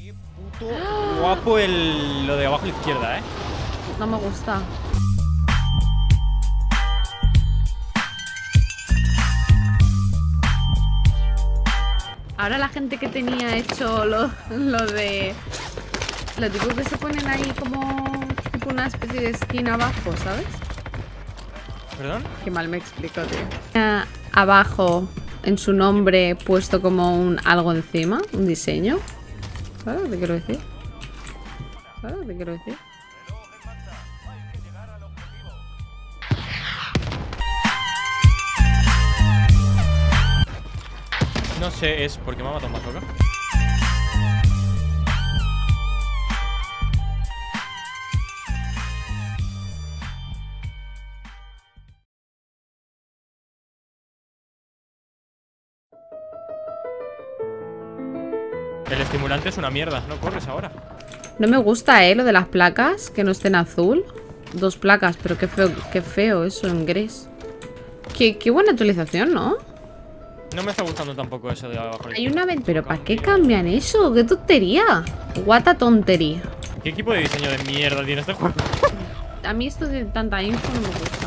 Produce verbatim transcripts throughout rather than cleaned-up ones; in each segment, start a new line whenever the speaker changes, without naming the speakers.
Qué puto guapo el... lo de abajo a la izquierda, ¿eh?
No me gusta. Ahora la gente que tenía hecho lo, lo de... Lo tipo que se ponen ahí como... Tipo una especie de skin abajo, ¿sabes?
¿Perdón?
Qué mal me explico, tío. Ah, abajo, en su nombre, puesto como un algo encima, un diseño. ¿Sabes lo que quiero decir? ¿Sabes lo que quiero decir?
No sé, es porque me ha matado un bazooka. El estimulante es una mierda, no corres ahora.
No me gusta, eh, lo de las placas, que no estén azul. Dos placas, pero qué feo, qué feo eso en gris. Qué, qué buena actualización, ¿no?
No me está gustando tampoco eso de abajo.
Hay una ventana. ¿Pero para qué cambian eso? ¡Qué tontería! Guata tontería.
¿Qué equipo de diseño de mierda tiene este juego?
A mí esto de tanta info no me gusta.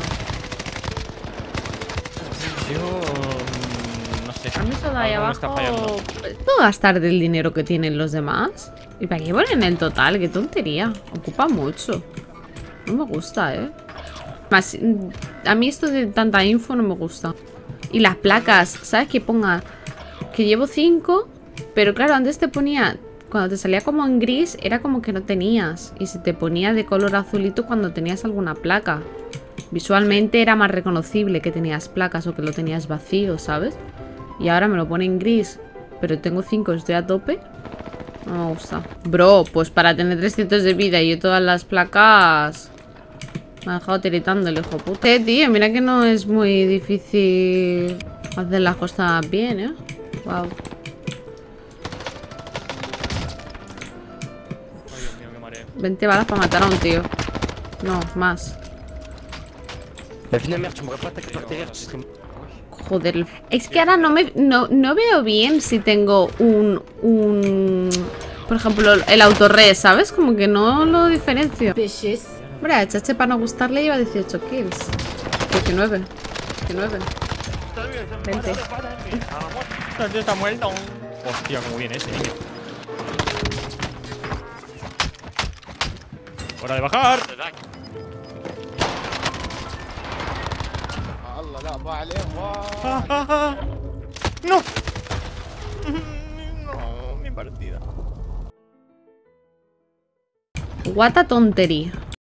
Yo... no sé.
A mí eso de ahí
Algo me está
abajo...
fallando.
¿Puedo gastar del dinero que tienen los demás? ¿Y para qué ponen el total? ¡Qué tontería! Ocupa mucho. No me gusta, ¿eh? Más, a mí esto de tanta info no me gusta. Y las placas, ¿sabes? Que ponga que llevo cinco, pero claro, antes te ponía... Cuando te salía como en gris, era como que no tenías. Y se te ponía de color azulito cuando tenías alguna placa. Visualmente era más reconocible que tenías placas o que lo tenías vacío, ¿sabes? Y ahora me lo pone en gris, pero tengo cinco, estoy a tope. No me gusta. Bro, pues para tener trescientos de vida y yo todas las placas... Me ha dejado tiritando el hijo puta. Eh, tío, mira que no es muy difícil hacer las cosas bien, ¿eh? Wow.
Ay, Dios mío, qué mareo.
veinte balas para matar a un tío. No, más. Joder. Es que ahora no me... No, no veo bien si tengo un... Un... Por ejemplo, el autorres, ¿sabes? Como que no lo diferencio. Hombre, a Chache para no gustarle lleva dieciocho kills. diecinueve. diecinueve. veinte.
El tío está muerto. Hostia, cómo viene ese niño. ¡Hora de bajar! Ah, ah, ah. ¡No! No, mi partida.
Guata tontería.